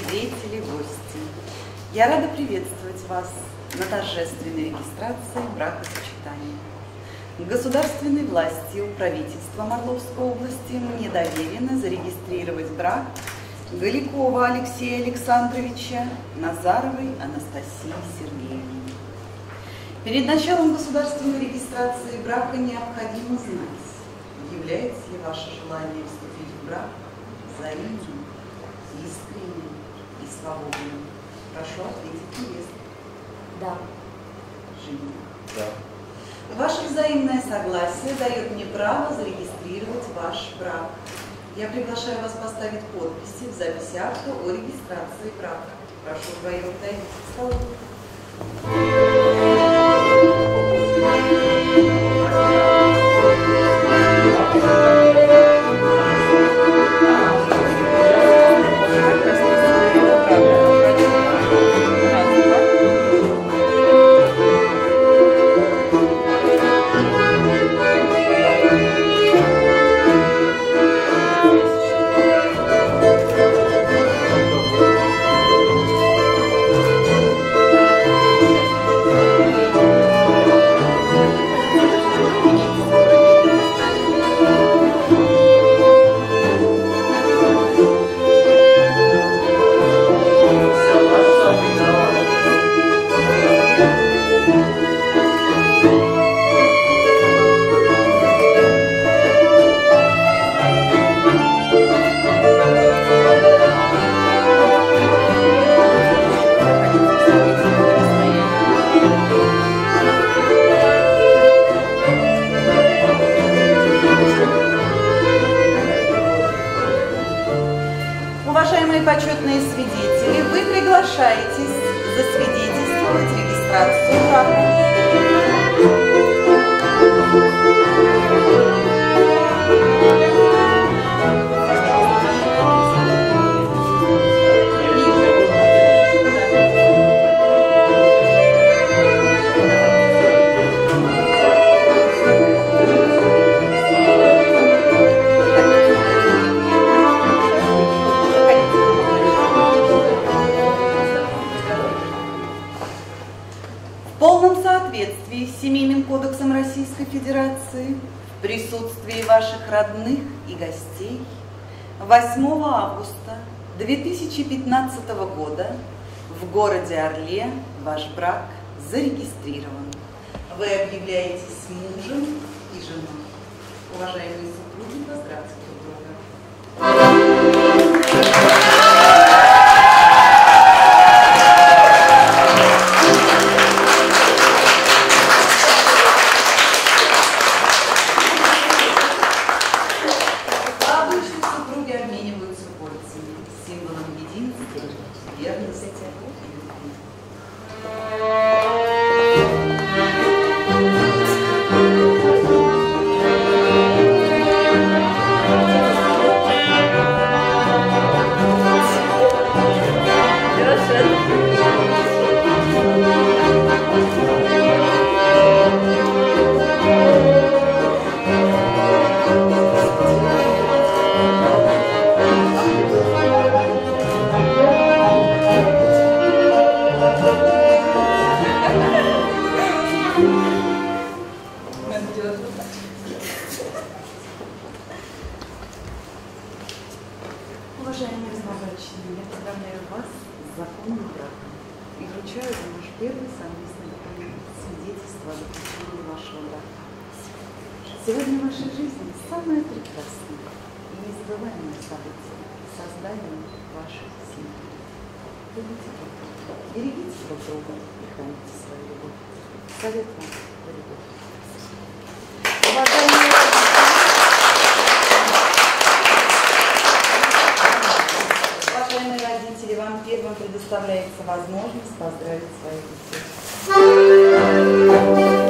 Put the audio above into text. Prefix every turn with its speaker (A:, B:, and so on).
A: свидетели, гости. Я рада приветствовать вас на торжественной регистрации бракосочетания. Государственной властью правительством Орловской области мне доверено зарегистрировать брак Голякова Алексея Александровича, Назаровой Анастасии Сергеевны. Перед началом государственной регистрации брака необходимо знать, является ли ваше желание вступить в брак взаимным, искренним и свободным. Прошу ответить невесту.
B: Да.
A: Жених.
C: Да.
A: Ваше взаимное согласие дает мне право зарегистрировать ваш брак. Я приглашаю вас поставить подписи в записи акта о регистрации брака. Прошу вдвоем подойти к столу. Уважаемые почетные свидетели, вы приглашаетесь засвидетельствовать регистрацию брака. В полном соответствии с Семейным кодексом Российской Федерации, в присутствии ваших родных и гостей, 8 августа 2015 года в городе Орле ваш брак зарегистрирован. Вы объявляетесь мужем и женой. Уважаемые супруги, поздравьте друг друга. Символом единства, верности и любви. Уважаемые новобрачные, я поздравляю вас с законным браком и вручаю вам наш первый совместный документ, свидетельство о заключении вашего брака. Сегодня в вашей жизни самое прекрасное и незабываемое событие – создание вашей семьи. Любите друг друга, берегите друг друга и храните свою любовь. Совет вам – любовь. Уважаемые родители, вам первым предоставляется возможность поздравить своих детей.